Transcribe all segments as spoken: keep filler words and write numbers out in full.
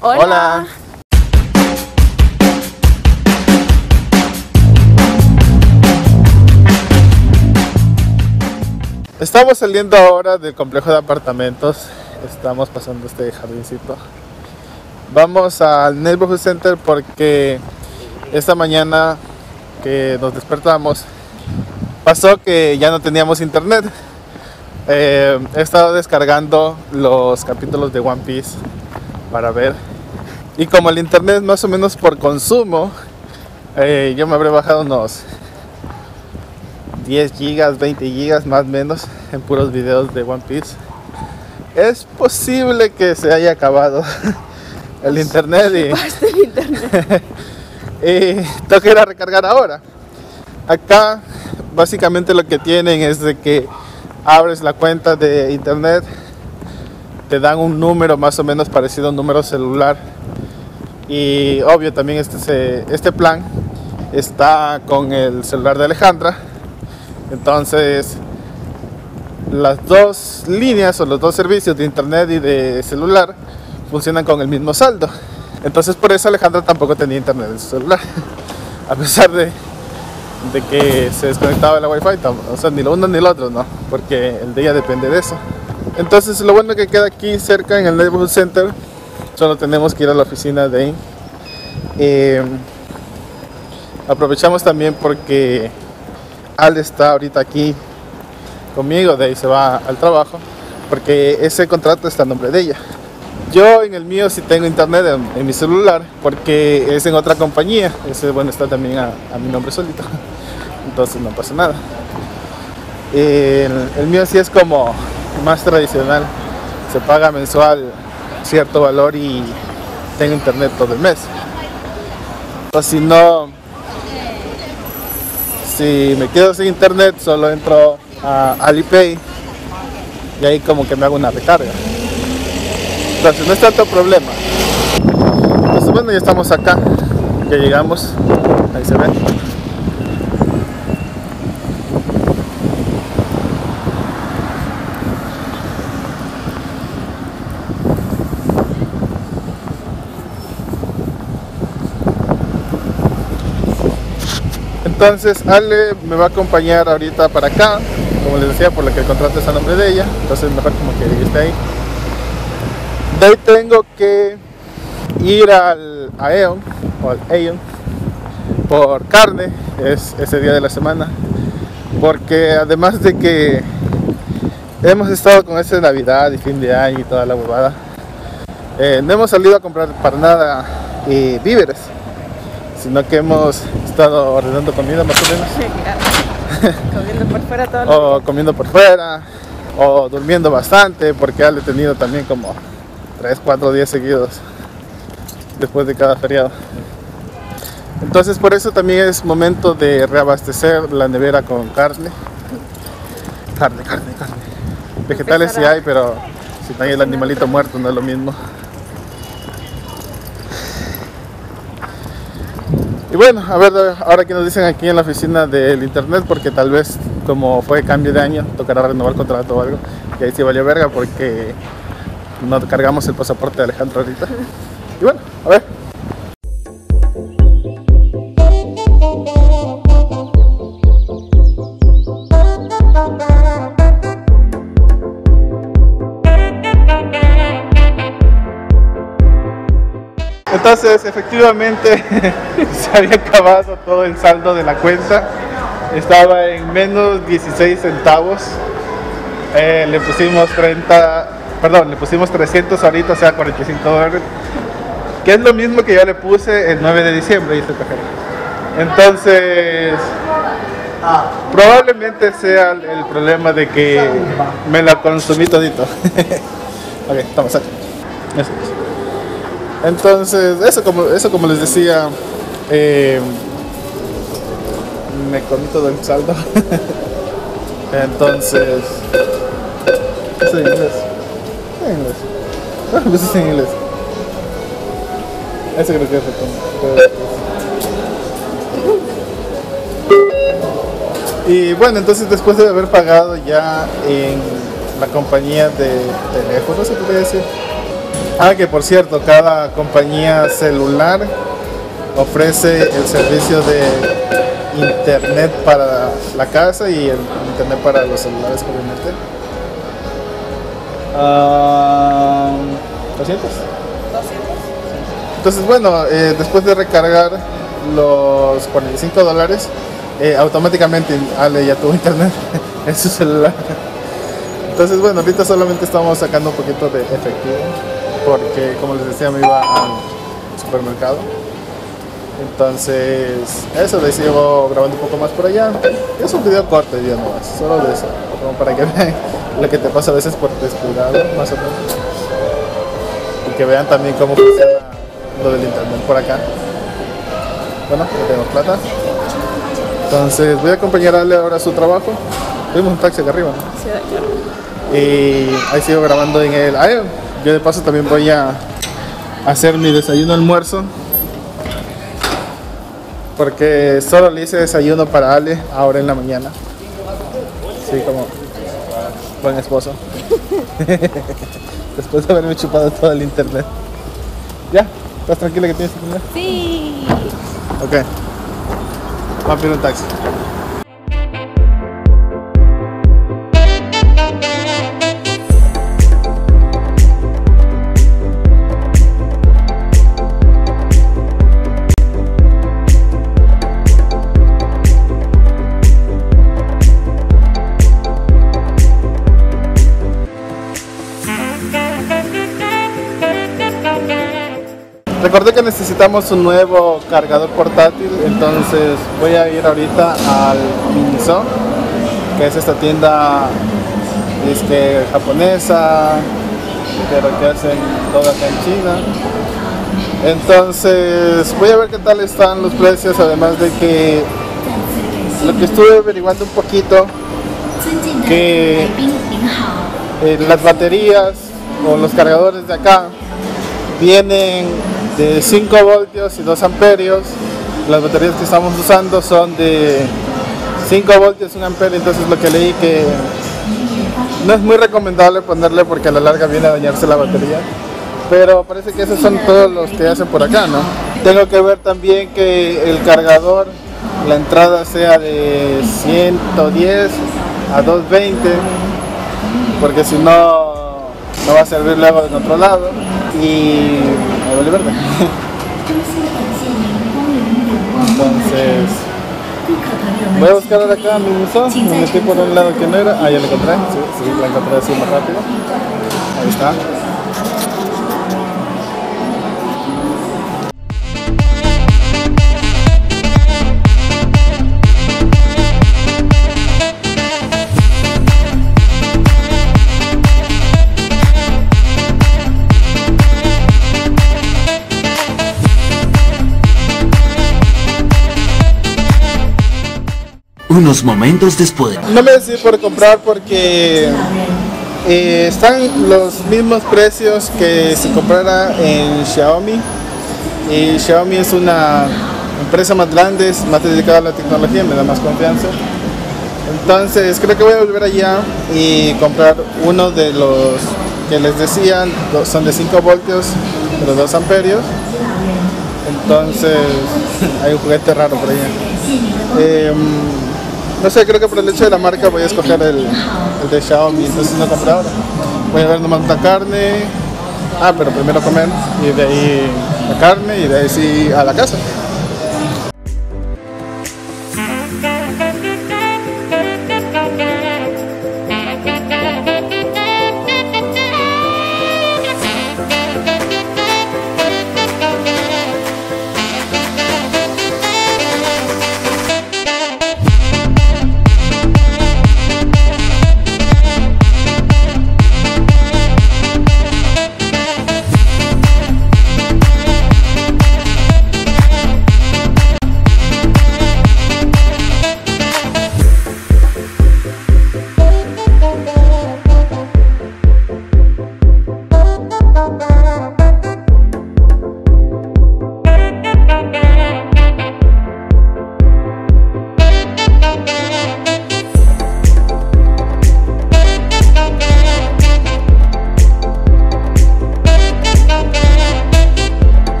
Hola. Hola. Estamos saliendo ahora del complejo de apartamentos. Estamos pasando este jardincito. Vamos al Neighborhood Center porque esta mañana que nos despertamos pasó que ya no teníamos internet. Eh, he estado descargando los capítulos de One Piece para ver, y como el internet más o menos por consumo, eh, yo me habré bajado unos diez gigas, veinte gigas más o menos en puros videos de One Piece. Es posible que se haya acabado el internet y, el internet. y tengo que ir a recargar ahora. Acá básicamente lo que tienen es de que abres la cuenta de internet, te dan un número más o menos parecido a un número celular, y obvio también este, se, este plan está con el celular de Alejandra. Entonces las dos líneas o los dos servicios de internet y de celular funcionan con el mismo saldo. Entonces por eso Alejandra tampoco tenía internet en su celular a pesar de, de que se desconectaba la wifi. O sea, ni lo uno ni lo otro, no, porque el de ella depende de eso. Entonces lo bueno que queda aquí cerca en el Neighborhood Center, solo tenemos que ir a la oficina de ahí. eh, aprovechamos también porque Ale está ahorita aquí conmigo, de ahí se va al trabajo porque ese contrato está a nombre de ella. Yo en el mío sí tengo internet en, en mi celular porque es en otra compañía. Ese, bueno, está también a, a mi nombre solito, entonces no pasa nada. El, el mío sí es como más tradicional, se paga mensual cierto valor y tengo internet todo el mes. O si no, si me quedo sin internet, solo entro a Alipay y ahí como que me hago una recarga. Entonces no es tanto problema. Entonces bueno, ya estamos acá, ya llegamos, ahí se ve. Entonces Ale me va a acompañar ahorita para acá, como les decía, por lo que el contrato está a nombre de ella. Entonces mejor como que ella esté ahí. De ahí tengo que ir al Aeon o al Aeon por carne, es ese día de la semana, porque además de que hemos estado con ese Navidad y fin de año y toda la huevada, eh, no hemos salido a comprar para nada eh, víveres, sino que hemos estado ordenando comida más o menos. Comiendo por fuera todo lo O comiendo por fuera, o durmiendo bastante, porque ya le he tenido también como tres, cuatro días seguidos después de cada feriado. Entonces por eso también es momento de reabastecer la nevera con carne. Carne, carne, carne. Vegetales sí hay, pero si no hay el animalito muerto no es lo mismo. Y bueno, a ver ahora que nos dicen aquí en la oficina del internet, porque tal vez como fue cambio de año tocará renovar contrato o algo, y ahí sí valió verga porque no cargamos el pasaporte de Alejandro ahorita. Y bueno, a ver. Entonces efectivamente se había acabado todo el saldo de la cuenta, estaba en menos dieciséis centavos. Eh, le pusimos treinta, perdón, le pusimos trescientos ahorita, o sea cuarenta y cinco dólares, que es lo mismo que yo le puse el nueve de diciembre, dice el cajero. Entonces probablemente sea el, el problema de que me la consumí todito. Ok, estamos aquí. Eso es. Entonces, eso como, eso como les decía, eh, me comí todo el saldo. Entonces, ¿es en inglés? ¿Es en inglés? Bueno, pues es en inglés. Ese creo que es el Y bueno, entonces después de haber pagado ya en la compañía de teléfonos, se podría decir, Ah, que por cierto, cada compañía celular ofrece el servicio de internet para la casa y el internet para los celulares, obviamente. Uh, ¿doscientos? ¿doscientos? Entonces, bueno, eh, después de recargar los cuarenta y cinco dólares, eh, automáticamente Ale ya tuvo internet en su celular. Entonces, bueno, ahorita solamente estamos sacando un poquito de efectivo porque, como les decía, me iba al supermercado. Entonces, eso, les sigo grabando un poco más por allá. Es un video corto ya no más, solo de eso, como para que vean lo que te pasa a veces por descuidado, más o menos. Y que vean también cómo funciona lo del internet por acá. Bueno, ya tengo plata. Entonces, voy a acompañar a Ale ahora a su trabajo. Tuvimos un taxi acá arriba, ¿no? Sí, claro. Y ahí sigo grabando en el... Ay, yo de paso también voy a hacer mi desayuno almuerzo. Porque solo le hice desayuno para Ale ahora en la mañana. Sí, como buen esposo. Después de haberme chupado todo el internet. ¿Ya? ¿Estás tranquila que tienes internet? Sí. Ok. Vamos a pedir un taxi. Recordé que necesitamos un nuevo cargador portátil, entonces voy a ir ahorita al Miniso, que es esta tienda disque japonesa, pero que hacen todo acá en China. Entonces voy a ver qué tal están los precios, además de que lo que estuve averiguando un poquito, que eh, las baterías o los cargadores de acá vienen de cinco voltios y dos amperios. Las baterías que estamos usando son de cinco voltios y un amperio, entonces lo que leí que no es muy recomendable ponerle porque a la larga viene a dañarse la batería, pero parece que esos son todos los que hacen por acá, ¿no? Tengo que ver también que el cargador, la entrada sea de ciento diez a doscientos veinte, porque si no no va a servir luego en otro lado y me vale verde. Entonces voy a buscar ahora acá mi buzón. Me metí por un lado que no era. Ah, ya lo encontré. Sí, sí, la encontré así más rápido. Ahí está. Unos momentos después. No me decidí por comprar porque eh, están los mismos precios que si comprara en Xiaomi. Y Xiaomi es una empresa más grande, es más dedicada a la tecnología, me da más confianza. Entonces creo que voy a volver allá y comprar uno de los que les decían, son de cinco voltios, pero dos amperios. Entonces hay un juguete raro por allá. Eh, No sé, creo que por el hecho de la marca voy a escoger el, el de Xiaomi, entonces no compré ahora. Voy a ver nomás la carne. Ah, pero primero comer y de ahí la carne y de ahí sí a la casa.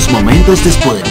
unos momentos después.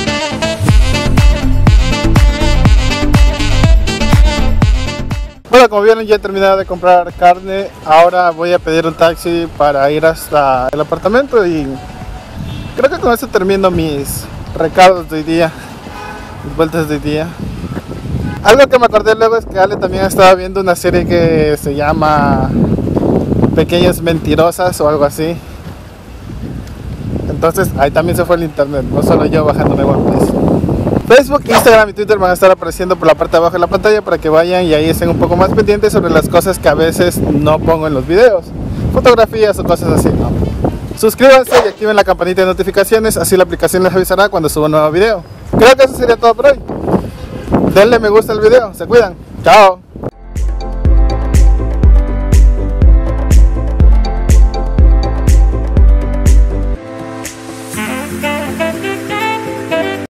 Bueno, como vieron, ya he terminado de comprar carne. Ahora voy a pedir un taxi para ir hasta el apartamento y creo que con eso termino mis recados de hoy día, mis vueltas de hoy día. Algo que me acordé luego es que Ale también estaba viendo una serie que se llama Pequeñas Mentirosas o algo así. Entonces ahí también se fue el internet, no solo yo bajándome One Piece. Facebook, Instagram y Twitter van a estar apareciendo por la parte de abajo de la pantalla para que vayan y ahí estén un poco más pendientes sobre las cosas que a veces no pongo en los videos, fotografías o cosas así, ¿no? Suscríbanse y activen la campanita de notificaciones, así la aplicación les avisará cuando suba un nuevo video. Creo que eso sería todo por hoy. Denle me gusta al video, se cuidan, chao.